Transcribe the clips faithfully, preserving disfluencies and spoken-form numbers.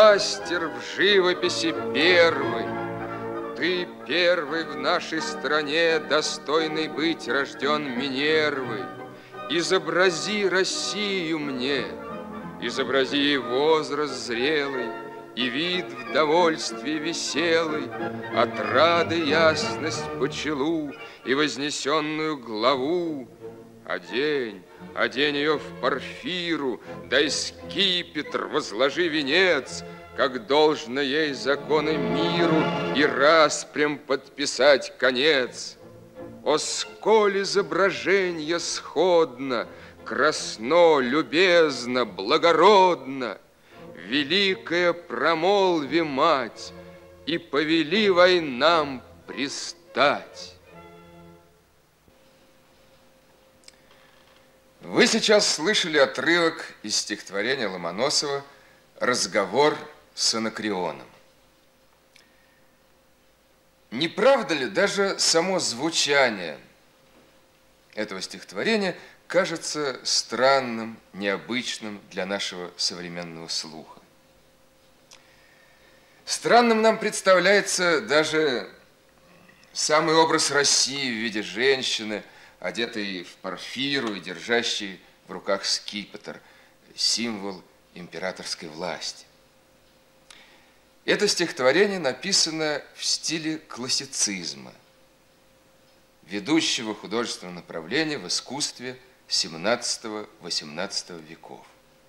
мастер в живописи первый. Ты первый в нашей стране, достойный быть рожден Минервой. Изобрази Россию мне, изобрази ей возраст зрелый и вид в довольстве веселый, отрады ясность почелу и вознесенную главу. Одень, одень ее в парфиру, дай скипетр, возложи венец, как должно ей законы миру и распрям подписать конец. О, сколь изображенье сходно, красно, любезно, благородно, великая промолви, мать, и повели войнам пристать. Вы сейчас слышали отрывок из стихотворения Ломоносова «Разговор с Анакреоном». Не правда ли, даже само звучание этого стихотворения кажется странным, необычным для нашего современного слуха? Странным нам представляется даже самый образ России в виде женщины, одетой в парфиру и держащей в руках скипетр, символ императорской власти. Это стихотворение написано в стиле классицизма, ведущего художественного направления в искусстве семнадцатого-восемнадцатого веков.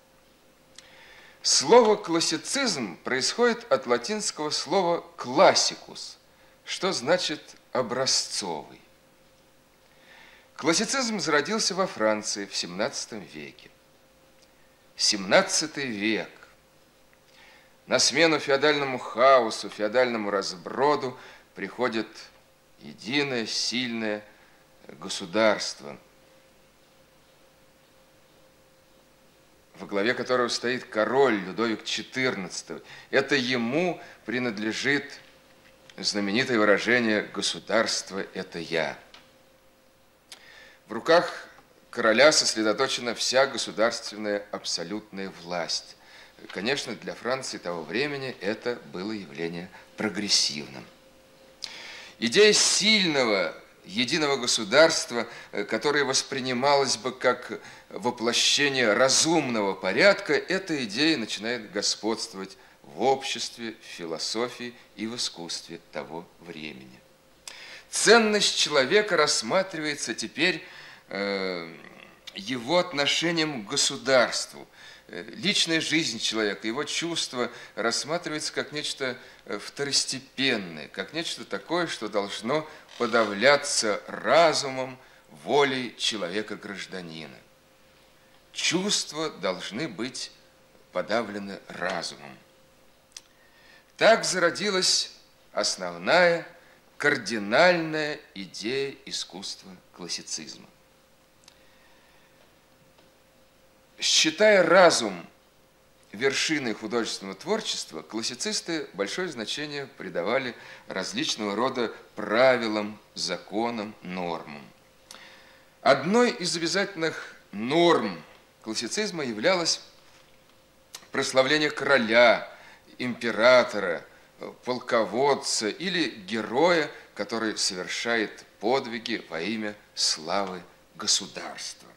Слово «классицизм» происходит от латинского слова «классикус», что значит «образцовый». Классицизм зародился во Франции в семнадцатом веке. семнадцатый век. На смену феодальному хаосу, феодальному разброду приходит единое, сильное государство, во главе которого стоит король Людовик четырнадцатый. Это ему принадлежит знаменитое выражение «государство – это я». В руках короля сосредоточена вся государственная абсолютная власть. Конечно, для Франции того времени это было явление прогрессивным. Идея сильного, единого государства, которое воспринималось бы как воплощение разумного порядка, эта идея начинает господствовать в обществе, в философии и в искусстве того времени. Ценность человека рассматривается теперь э, его отношением к государству. Личная жизнь человека, его чувства рассматривается как нечто второстепенное, как нечто такое, что должно подавляться разумом, волей человека-гражданина. Чувства должны быть подавлены разумом. Так зародилась основная кардинальная идея искусства классицизма. Считая разум вершиной художественного творчества, классицисты большое значение придавали различного рода правилам, законам, нормам. Одной из обязательных норм классицизма являлось прославление короля, императора, полководца или героя, который совершает подвиги во имя славы государства.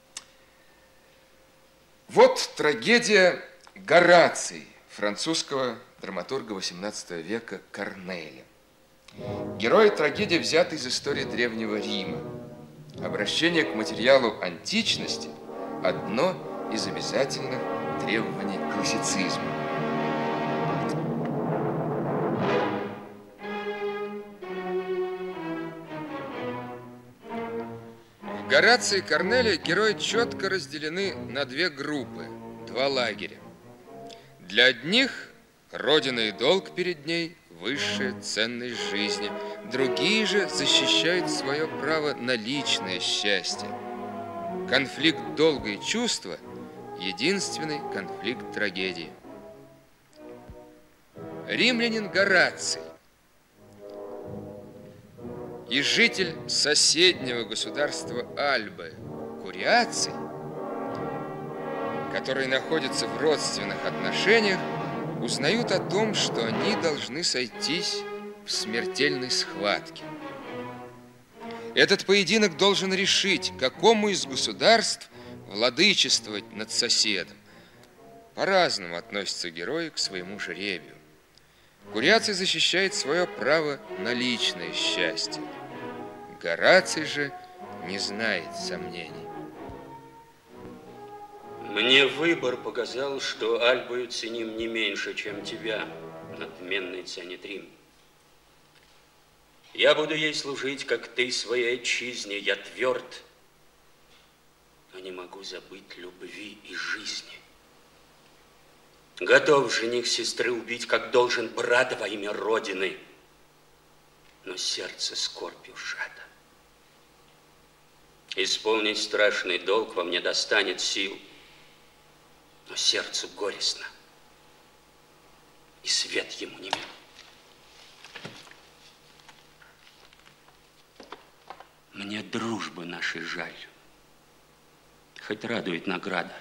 Вот трагедия Гораций французского драматурга восемнадцатого века Корнеля. Герой трагедии взят из истории Древнего Рима. Обращение к материалу античности – одно из обязательных требований классицизма. В Горации Корнеля герои четко разделены на две группы, два лагеря. Для одних родина и долг перед ней – высшая ценность жизни. Другие же защищают свое право на личное счастье. Конфликт долга и чувства – единственный конфликт трагедии. Римлянин Гораций и житель соседнего государства Альбы Куриаций, который находится в родственных отношениях, узнают о том, что они должны сойтись в смертельной схватке. Этот поединок должен решить, какому из государств владычествовать над соседом. По-разному относятся герои к своему жребию. Куриаций защищает свое право на личное счастье. Гораций же не знает сомнений. Мне выбор показал, что Альбою ценим не меньше, чем тебя, надменный ценит Рим. Я буду ей служить, как ты своей отчизне. Я тверд, но не могу забыть любви и жизни. Готов жених сестры убить, как должен брата во имя Родины, но сердце скорбью сжато. Исполнить страшный долг во мне достанет сил, но сердцу горестно, и свет ему не мил. Мне дружбы нашей жаль, хоть радует награда.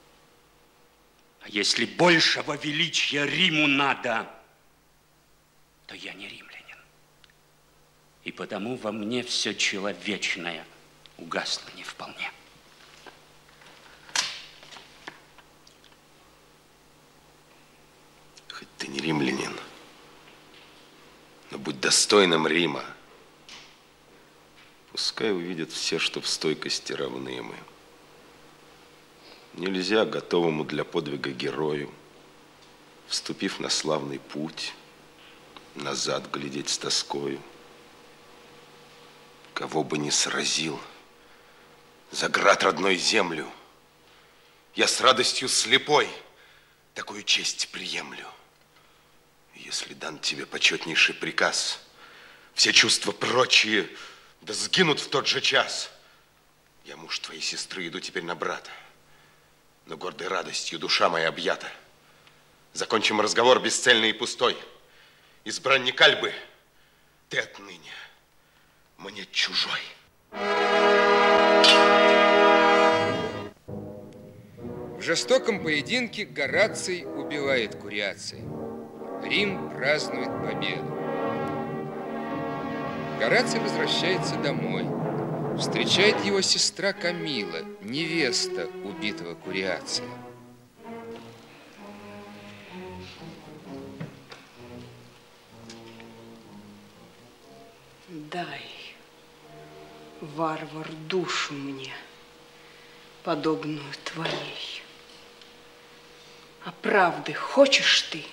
А если большего величия Риму надо, то я не римлянин. И потому во мне все человечное угасло не вполне. Хоть ты не римлянин, но будь достойным Рима. Пускай увидят все, что в стойкости равны мы. Нельзя готовому для подвига герою, вступив на славный путь, назад глядеть с тоскою. Кого бы ни сразил за град родной землю, я с радостью слепой такую честь приемлю. Если дан тебе почетнейший приказ, все чувства прочие да сгинут в тот же час. Я муж твоей сестры, иду теперь на брата, но гордой радостью душа моя объята. Закончим разговор бесцельный и пустой. Избранник Альбы, ты отныне мне чужой. В жестоком поединке Гораций убивает Куриаций. Рим празднует победу. Гораций возвращается домой. Встречает его сестра Камила, невеста убитого Куриация. Дай, варвар, душу мне, подобную твоей. А правды хочешь ты?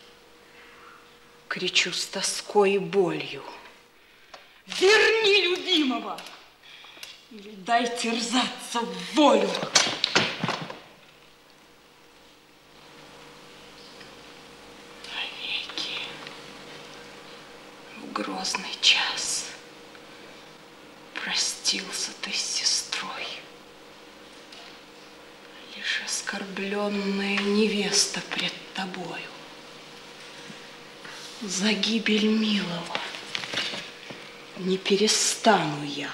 Кричу с тоской и болью. Верни любимого! Или дай терзаться в волю. Навеки в грозный час простился ты с сестрой. Лишь оскорбленная невеста пред тобою. За гибель милого не перестану я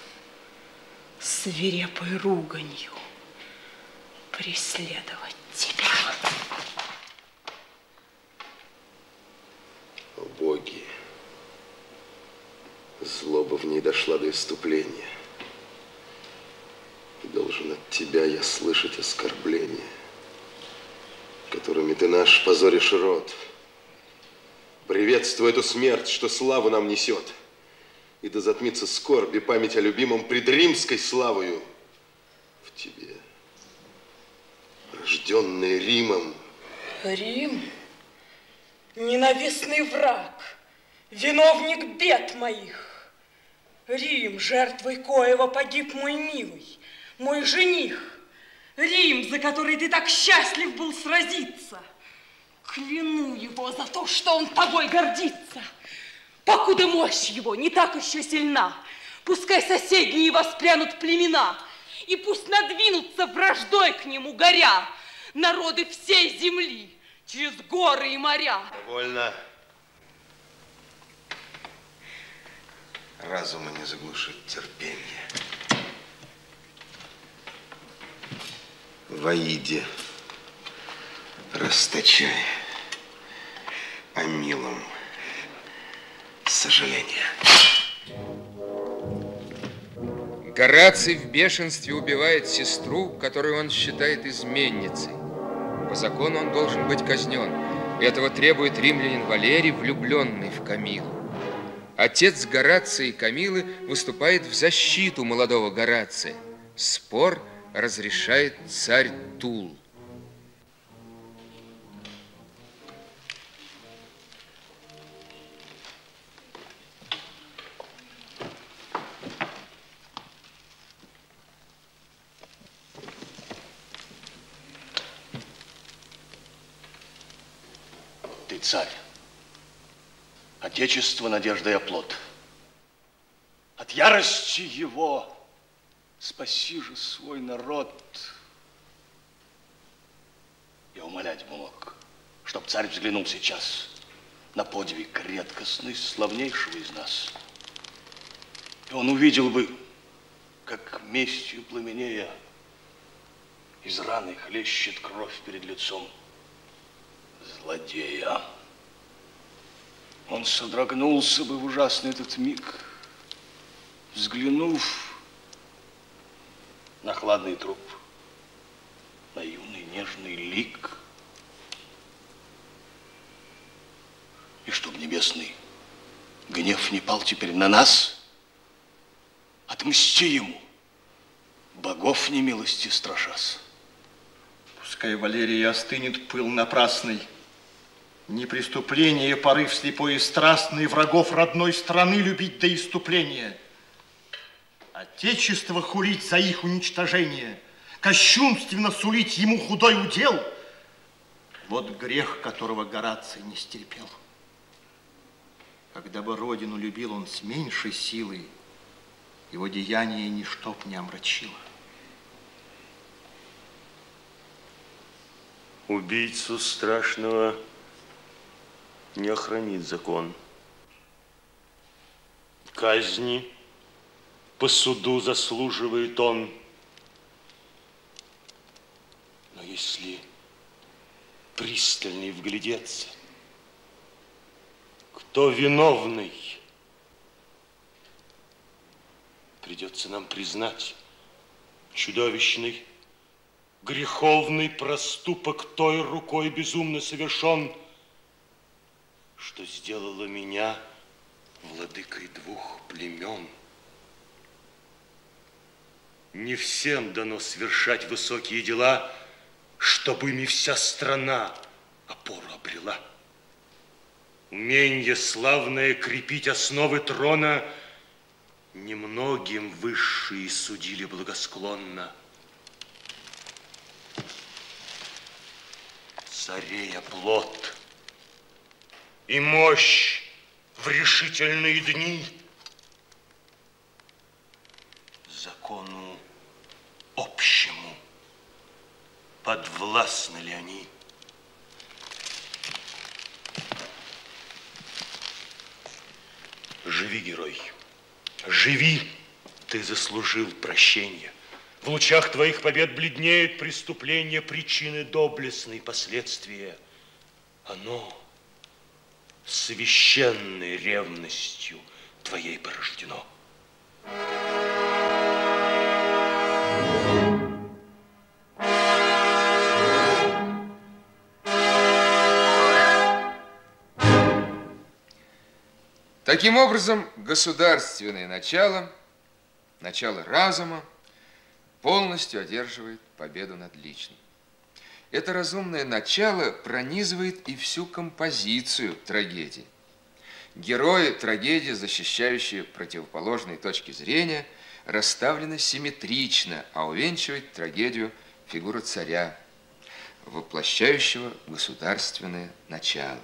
свирепой руганью преследовать тебя. О боги, злоба в ней дошла до исступления. И должен от тебя я слышать оскорбления, которыми ты наш позоришь род. Приветствуй эту смерть, что славу нам несет. И да затмится скорбь и память о любимом пред римской славою в тебе, рожденный Римом. Рим, ненавистный враг, виновник бед моих. Рим, жертвой коего погиб мой милый, мой жених. Рим, за который ты так счастлив был сразиться. Кляну его за то, что он тобой гордится. Покуда мощь его не так еще сильна, пускай соседние воспрянут племена, и пусть надвинутся враждой к нему горя народы всей земли через горы и моря. Довольно. Разума не заглушит терпение. В Аиде расточай о милом сожаление. Гораций в бешенстве убивает сестру, которую он считает изменницей. По закону он должен быть казнен. Этого требует римлянин Валерий, влюбленный в Камилу. Отец Горация и Камилы выступает в защиту молодого Горация. Спор разрешает царь Тул. Ты царь. Отечество, надежда и оплот. От ярости его спаси же свой народ. Я умолять бы мог, чтоб царь взглянул сейчас на подвиг редкостный, славнейшего из нас. И он увидел бы, как местью пламенея из раны хлещет кровь перед лицом злодея. Он содрогнулся бы в ужасный этот миг, взглянув на хладный труп, на юный нежный лик. И чтоб небесный гнев не пал теперь на нас, отмсти ему, богов немилости страшась. Пускай Валерий остынет пыл напрасный, не преступление, порыв слепой и страстный, врагов родной страны любить до исступления. Отечество хулить за их уничтожение, кощунственно сулить ему худой удел. Вот грех, которого Гораций не стерпел. Когда бы родину любил он с меньшей силой, его деяние ничто б не омрачило. Убийцу страшного не охранит закон. Казни по суду заслуживает он. Но если пристальней вглядеться, кто виновный, придется нам признать чудовищный, греховный проступок той рукой безумно совершен, что сделала меня владыкой двух племен. Не всем дано совершать высокие дела, чтобы ими вся страна опору обрела. Уменье славное крепить основы трона немногим высшие судили благосклонно. Царей оплот и мощь в решительные дни закону общему подвластны ли они? Живи, герой, живи, ты заслужил прощения. В лучах твоих побед бледнеют преступления, причины доблестные, последствия. Оно священной ревностью твоей порождено. Таким образом, государственное начало, начало разума, полностью одерживает победу над личным. Это разумное начало пронизывает и всю композицию трагедии. Герои трагедии, защищающие противоположные точки зрения, расставлены симметрично, а увенчивает трагедию фигура царя, воплощающего государственное начало.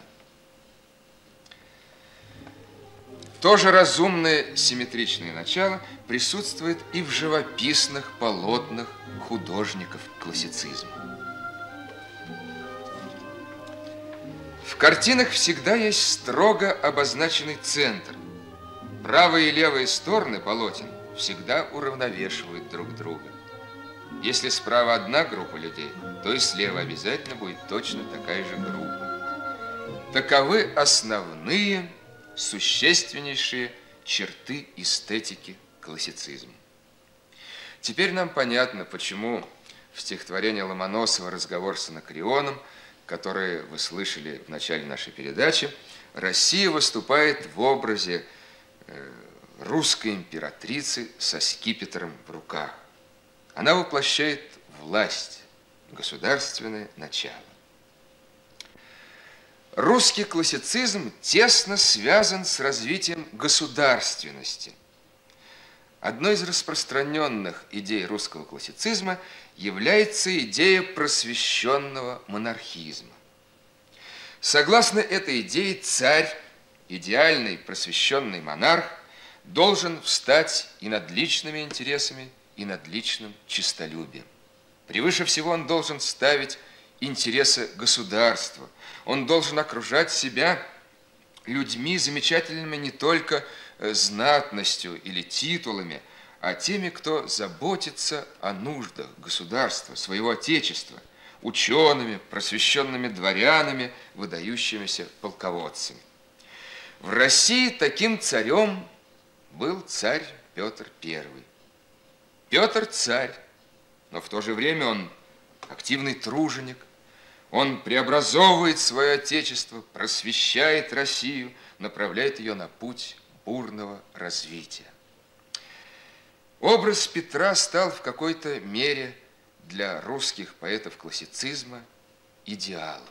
То же разумное симметричное начало присутствует и в живописных полотнах художников классицизма. В картинах всегда есть строго обозначенный центр. Правые и левые стороны полотен всегда уравновешивают друг друга. Если справа одна группа людей, то и слева обязательно будет точно такая же группа. Таковы основные, существеннейшие черты эстетики классицизма. Теперь нам понятно, почему в стихотворении Ломоносова «Разговор с Анакреоном», которое вы слышали в начале нашей передачи, Россия выступает в образе русской императрицы со скипетром в руках. Она воплощает власть, государственное начало. Русский классицизм тесно связан с развитием государственности. Одной из распространенных идей русского классицизма является идея просвещенного монархизма. Согласно этой идее, царь, идеальный просвещенный монарх, должен встать и над личными интересами, и над личным честолюбием. Превыше всего он должен ставить интересы государства. Он должен окружать себя людьми, замечательными не только знатностью или титулами, а теми, кто заботится о нуждах государства, своего отечества, учеными, просвещенными дворянами, выдающимися полководцами. В России таким царем был царь Петр Первый. Петр царь, но в то же время он активный труженик. Он преобразовывает свое отечество, просвещает Россию, направляет ее на путь бурного развития. Образ Петра стал в какой-то мере для русских поэтов классицизма идеалом.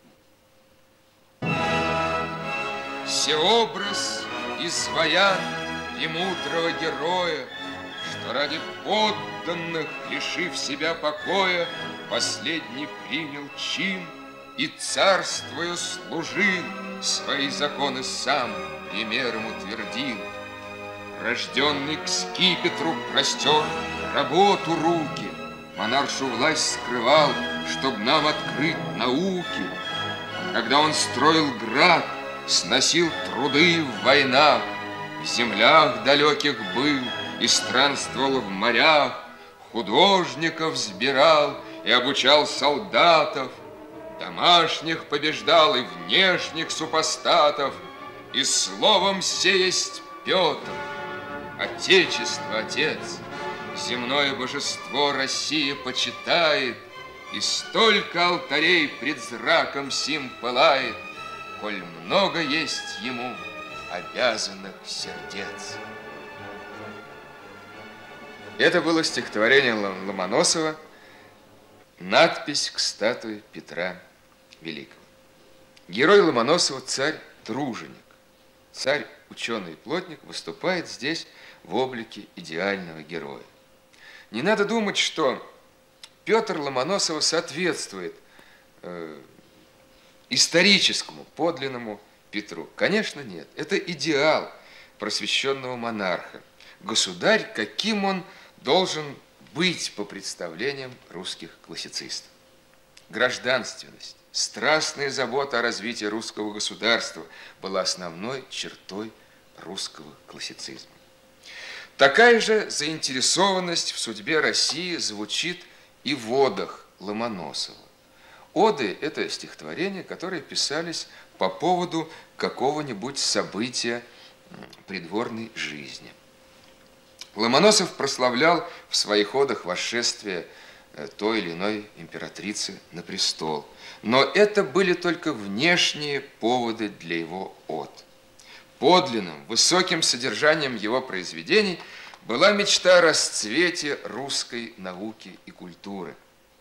Сеобраз изваян премудрого героя, что ради подданных, лишив себя покоя, последний принял чин и, царствуя, служил, свои законы сам примером утвердил. Рожденный к скипетру простер работу руки, монаршу власть скрывал, чтоб нам открыть науки. Когда он строил град, сносил труды в войнах, в землях далеких был и странствовал в морях, художников сбирал и обучал солдатов, домашних побеждал и внешних супостатов, и словом се есть Петр, Отечество Отец, земное божество Россия почитает, и столько алтарей пред зраком сим пылает, коль много есть ему обязанных сердец. Это было стихотворение Ломоносова, надпись к статуе Петра Великого. Герой Ломоносова, царь-труженик, царь-ученый-плотник, выступает здесь в облике идеального героя. Не надо думать, что Петр Ломоносова соответствует э, историческому, подлинному Петру. Конечно, нет. Это идеал просвещенного монарха. Государь, каким он должен быть по представлениям русских классицистов. Гражданственность, страстная забота о развитии русского государства была основной чертой русского классицизма. Такая же заинтересованность в судьбе России звучит и в одах Ломоносова. Оды – это стихотворения, которые писались по поводу какого-нибудь события придворной жизни. Ломоносов прославлял в своих одах восшествие той или иной императрицы на престол. Но это были только внешние поводы для его од. Подлинным, высоким содержанием его произведений была мечта о расцвете русской науки и культуры.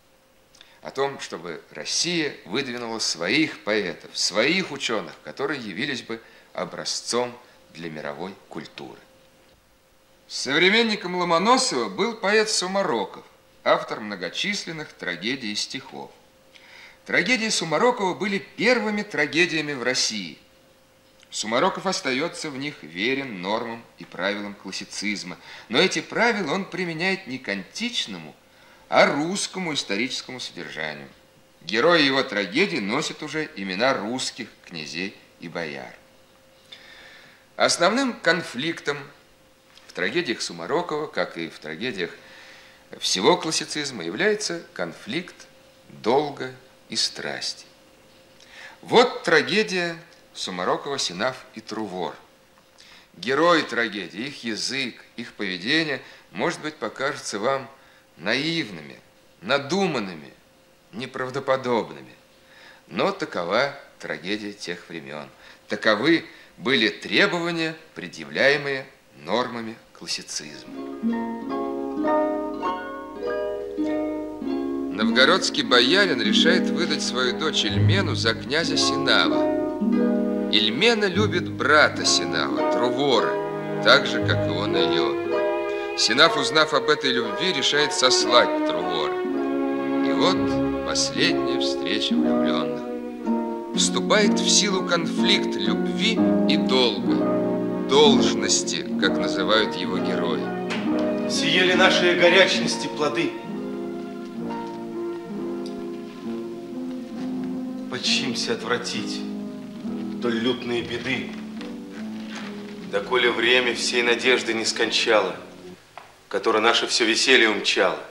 О том, чтобы Россия выдвинула своих поэтов, своих ученых, которые явились бы образцом для мировой культуры. Современником Ломоносова был поэт Сумароков, автор многочисленных трагедий и стихов. Трагедии Сумарокова были первыми трагедиями в России. Сумароков остается в них верен нормам и правилам классицизма, но эти правила он применяет не к античному, а русскому историческому содержанию. Герои его трагедий носят уже имена русских князей и бояр. Основным конфликтом в трагедиях Сумарокова, как и в трагедиях всего классицизма, является конфликт долга и страсти. Вот трагедия Сумарокова «Синаф и Трувор». Герои трагедии, их язык, их поведение, может быть, покажутся вам наивными, надуманными, неправдоподобными. Но такова трагедия тех времен. Таковы были требования, предъявляемые нормами классицизма. Новгородский боярин решает выдать свою дочь Ильмену за князя Синава. Ильмена любит брата Синава, Трувора, так же, как и он ее. Синаф, узнав об этой любви, решает сослать Трувора. И вот последняя встреча влюбленных. Вступает в силу конфликт любви и долга, должности, как называют его герои. Сие ли нашей горячности плоды? Почимся отвратить толь лютные беды, доколе время всей надежды не скончало, которое наше все веселье умчало.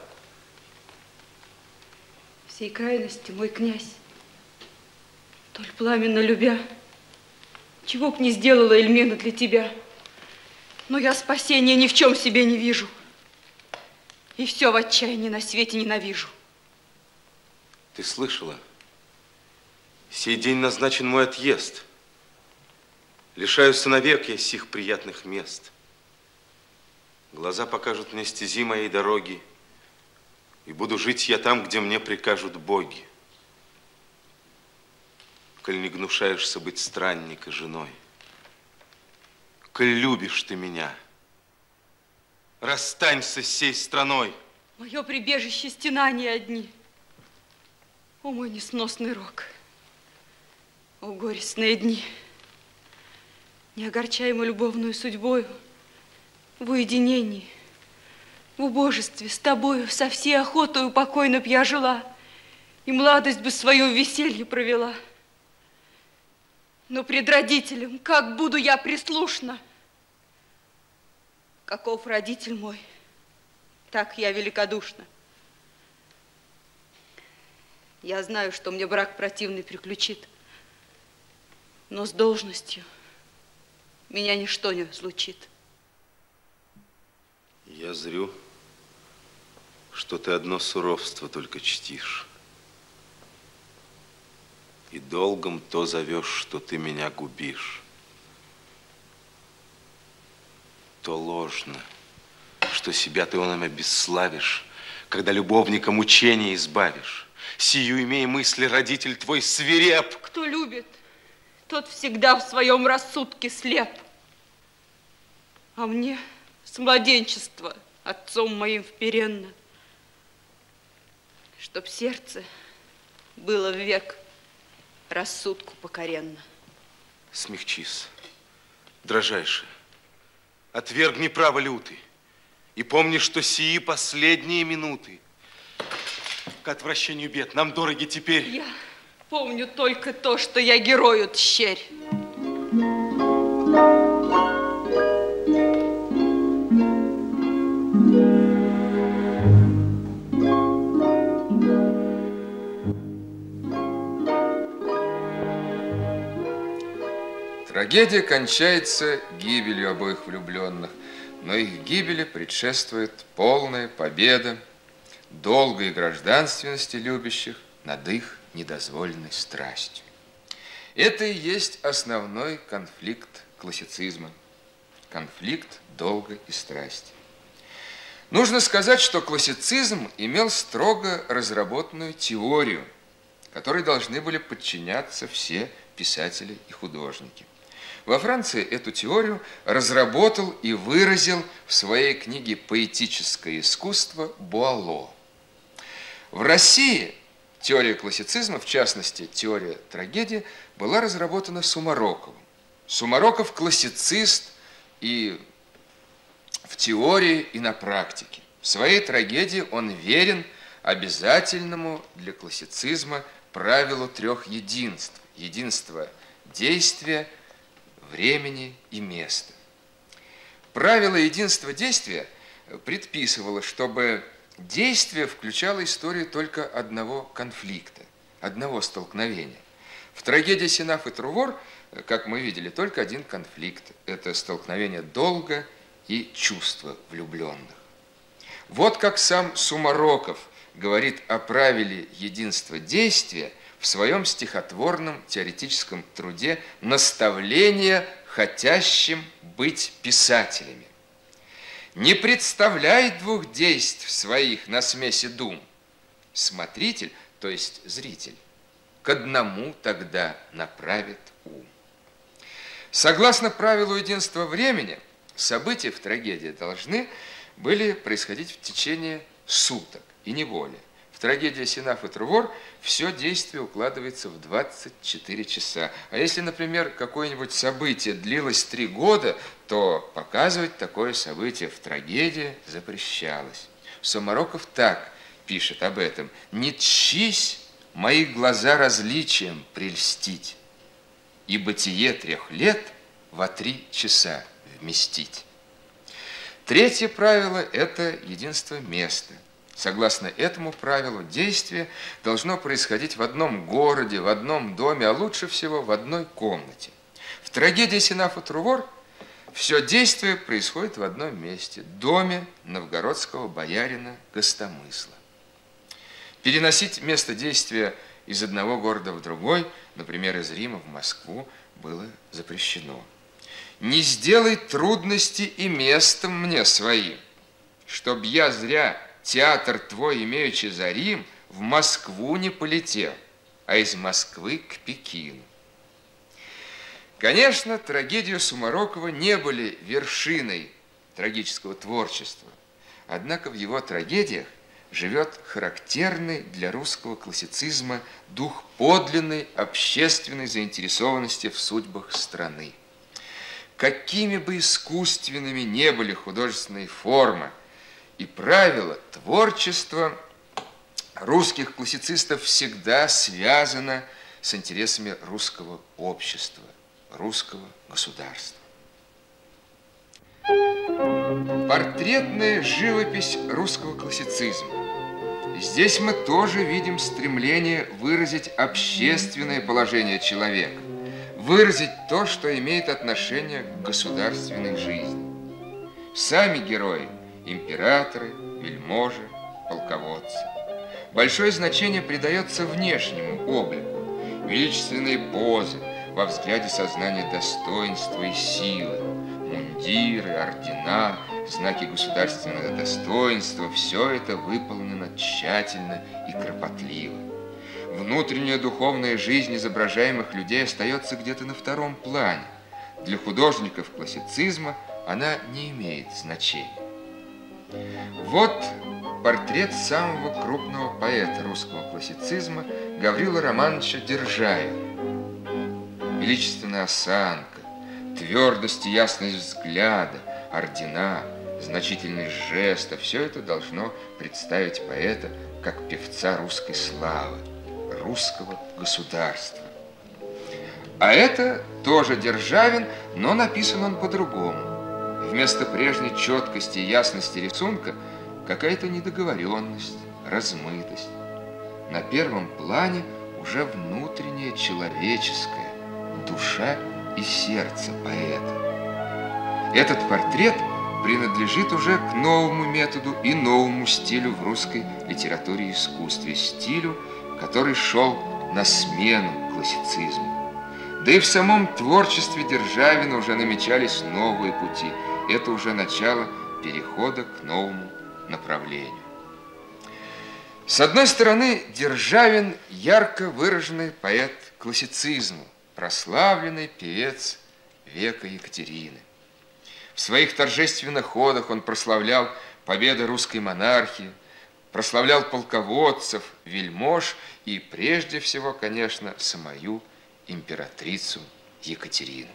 Всей крайности, мой князь, толь пламенно любя, чего б не сделала Ильмена для тебя, но я спасения ни в чем себе не вижу, и все в отчаянии на свете ненавижу. Ты слышала? Сей день назначен мой отъезд. Лишаюсь навек я сих приятных мест. Глаза покажут мне стези моей дороги, и буду жить я там, где мне прикажут боги. Коль не гнушаешься быть странника женой, коль любишь ты меня, расстанься с сей страной. Мое прибежище стена не одни. О, мой несносный рок! О, горестные дни! Неогорчаемо любовную судьбою, в уединении, в убожестве с тобою со всей охотою покойно б я жила, и младость бы свою в веселье провела. Но пред родителем как буду я прислушна? Каков родитель мой, так я великодушна. Я знаю, что мне брак противный приключит, но с должностью меня ничто не случит. Я зрю, что ты одно суровство только чтишь. И долгом то зовешь, что ты меня губишь. То ложно, что себя ты он обесславишь, когда любовника мучения избавишь. Сию имея мысли, родитель твой свиреп. Кто любит, тот всегда в своем рассудке слеп. А мне с младенчества отцом моим вперенно, чтоб сердце было век рассудку покоренно. Смягчись, дрожайше, отвергни право лютый, и помни, что сии последние минуты к отвращению бед нам дороги теперь. Я помню только то, что я герою тщерь. Трагедия кончается гибелью обоих влюбленных, но их гибели предшествует полная победа долга и гражданственности любящих над их недозволенной страстью. Это и есть основной конфликт классицизма. Конфликт долга и страсти. Нужно сказать, что классицизм имел строго разработанную теорию, которой должны были подчиняться все писатели и художники. Во Франции эту теорию разработал и выразил в своей книге «Поэтическое искусство» Буало. В России теория классицизма, в частности, теория трагедии, была разработана Сумароковым. Сумароков классицист и в теории, и на практике. В своей трагедии он верен обязательному для классицизма правилу трех единств. Единство действия, времени и места. Правило единства действия предписывало, чтобы действие включало историю только одного конфликта, одного столкновения. В трагедии «Сенаф и Трувор», как мы видели, только один конфликт. Это столкновение долга и чувства влюбленных. Вот как сам Сумароков говорит о правиле единства действия в своем стихотворном теоретическом труде «Наставление хотящим быть писателями». «Не представляй двух действий своих на смеси дум. Смотритель, то есть зритель, к одному тогда направит ум». Согласно правилу единства времени, события в трагедии должны были происходить в течение суток и не более. В трагедии «Сенаф и Трувор» все действие укладывается в двадцать четыре часа. А если, например, какое-нибудь событие длилось три года, то показывать такое событие в трагедии запрещалось. Сумароков так пишет об этом: «Не тщись мои глаза различием прельстить, и бытие трех лет во три часа вместить». Третье правило – это единство места. Согласно этому правилу, действие должно происходить в одном городе, в одном доме, а лучше всего в одной комнате. В трагедии «Сенаф и Трувор» все действие происходит в одном месте – доме новгородского боярина Гостомысла. Переносить место действия из одного города в другой, например, из Рима в Москву, было запрещено. «Не сделай трудности и местом мне своим, чтоб я зря театр твой, имеючи за Рим, в Москву не полетел, а из Москвы к Пекину». Конечно, трагедию Сумарокова не были вершиной трагического творчества, однако в его трагедиях живет характерный для русского классицизма дух подлинной общественной заинтересованности в судьбах страны. Какими бы искусственными не были художественные формы и правила, творчество русских классицистов всегда связано с интересами русского общества, русского государства. Портретная живопись русского классицизма. Здесь мы тоже видим стремление выразить общественное положение человека, выразить то, что имеет отношение к государственной жизни. Сами герои – императоры, вельможи, полководцы. Большое значение придается внешнему облику, величественные позы, во взгляде сознания достоинства и силы, мундиры, ордена, знаки государственного достоинства – все это выполнено тщательно и кропотливо. Внутренняя духовная жизнь изображаемых людей остается где-то на втором плане. Для художников классицизма она не имеет значения. Вот портрет самого крупного поэта русского классицизма Гаврила Романовича Державина. Величественная осанка, твердость и ясность взгляда, ордена, значительность жеста – все это должно представить поэта как певца русской славы, русского государства. А это тоже Державин, но написан он по-другому. Вместо прежней четкости и ясности рисунка какая-то недоговоренность, размытость. На первом плане уже внутреннее человеческое, душа и сердце поэта. Этот портрет принадлежит уже к новому методу и новому стилю в русской литературе и искусстве, стилю, который шел на смену классицизму. Да и в самом творчестве Державина уже намечались новые пути. Это уже начало перехода к новому направлению. С одной стороны, Державин – ярко выраженный поэт классицизма, прославленный певец века Екатерины. В своих торжественных ходах он прославлял победы русской монархии, прославлял полководцев, вельмож и, прежде всего, конечно, самую императрицу Екатерину.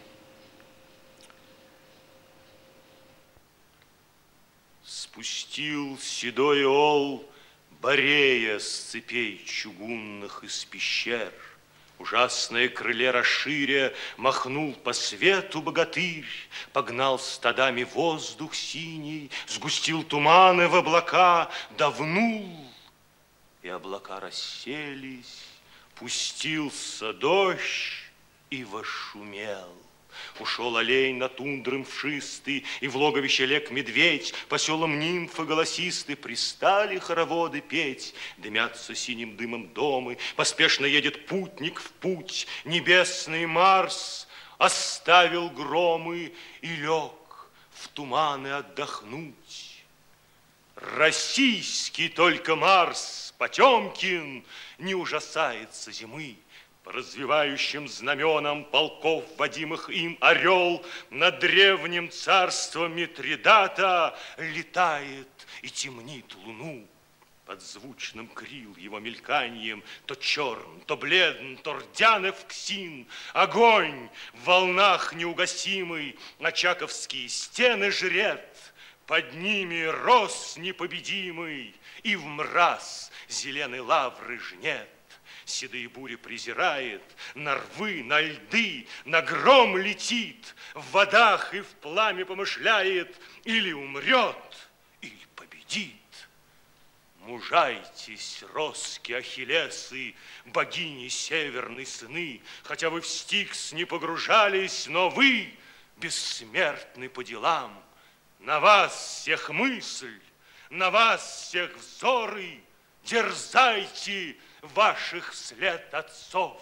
Спустил седой ол Борея с цепей чугунных из пещер. Ужасное крыле расширя, махнул по свету богатырь, погнал стадами воздух синий, сгустил туманы в облака, давнул, и облака расселись, Пустился дождь и вошумел. Ушел олень на тундры мшистый, и в логовище лег медведь. По селам нимфы голосисты пристали хороводы петь. Дымятся синим дымом домы, поспешно едет путник в путь. Небесный Марс оставил громы и лег в туманы отдохнуть. Российский только Марс Потемкин не ужасается зимы. По развивающим знаменам полков, водимых им, орел над древним царством Митридата летает и темнит луну. Под звучным крил его мельканием то черн, то бледн, то рдян Эвксин. Огонь в волнах неугасимый, очаковские стены жрет. Под ними рос непобедимый, и в мраз зеленой лавры жнет. Седые бури презирает, на рвы, на льды, на гром летит, в водах и в пламя помышляет, или умрет, или победит. Мужайтесь, роски Ахиллесы, богини северной сыны, хотя вы в Стикс не погружались, но вы бессмертны по делам. На вас всех мысль, на вас всех взоры, дерзайте ваших вслед отцов.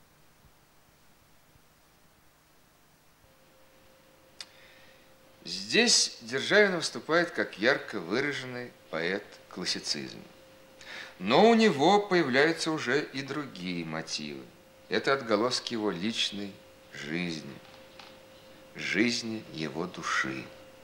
Здесь Державин выступает как ярко выраженный поэт классицизма. Но у него появляются уже и другие мотивы. Это отголоски его личной жизни, жизни его души.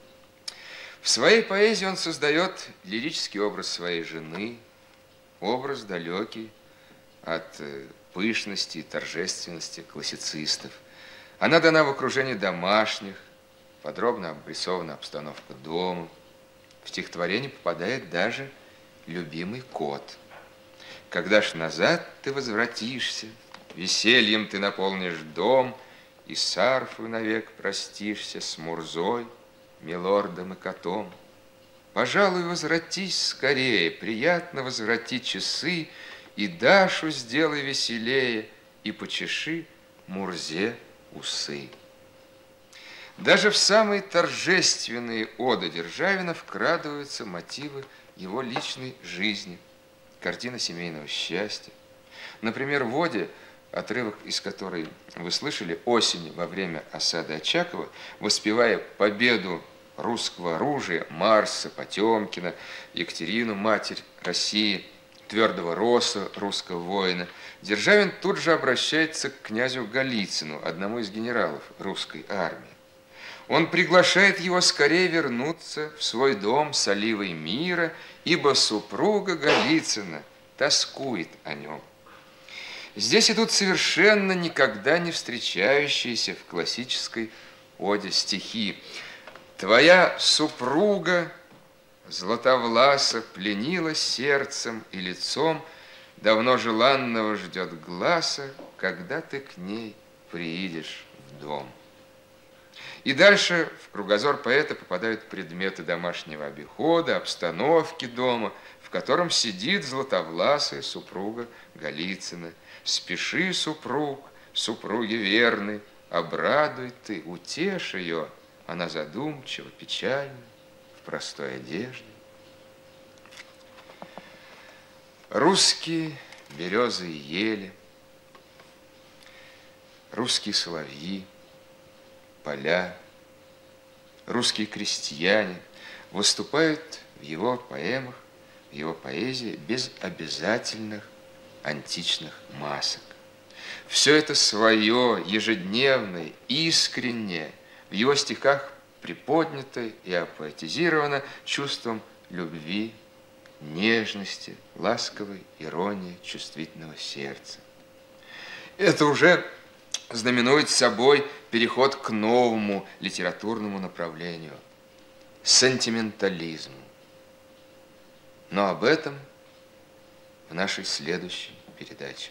В своей поэзии он создает лирический образ своей жены, образ далекий от пышности и торжественности классицистов. Она дана в окружении домашних, подробно обрисована обстановка дома. В стихотворение попадает даже любимый кот. Когда ж назад ты возвратишься, весельем ты наполнишь дом, и с арфой навек простишься с Мурзой, милордом и котом. Пожалуй, возвратись скорее, приятно возврати часы, и Дашу сделай веселее, и почеши Мурзе усы. Даже в самые торжественные оды Державина вкрадываются мотивы его личной жизни, картина семейного счастья. Например, в оде, отрывок из которой вы слышали, осенью во время осады Очакова, воспевая победу русского оружия, Марса, Потемкина, Екатерину, матерь России, твердого роста русского воина, Державин тут же обращается к князю Голицыну, одному из генералов русской армии. Он приглашает его скорее вернуться в свой дом с оливой мира, ибо супруга Голицына тоскует о нем. Здесь идут совершенно никогда не встречающиеся в классической оде стихи. Твоя супруга Златовласа пленила сердцем и лицом, давно желанного ждет гласа, когда ты к ней приидешь в дом. И дальше в кругозор поэта попадают предметы домашнего обихода, обстановки дома, в котором сидит златовласая супруга Голицына. Спеши, супруг, супруге верный, обрадуй ты, утешь ее. Она задумчива, печальна, в простой одежде. Русские березы и ели, русские соловьи, поля, русские крестьяне выступают в его поэмах, в его поэзии без обязательных античных масок. Все это свое, ежедневное, искреннее, в его стихах приподнято и апоэтизировано чувством любви, нежности, ласковой иронии чувствительного сердца. Это уже знаменует собой переход к новому литературному направлению – сентиментализму. Но об этом в нашей следующей передаче.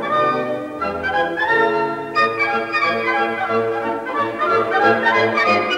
Thank you.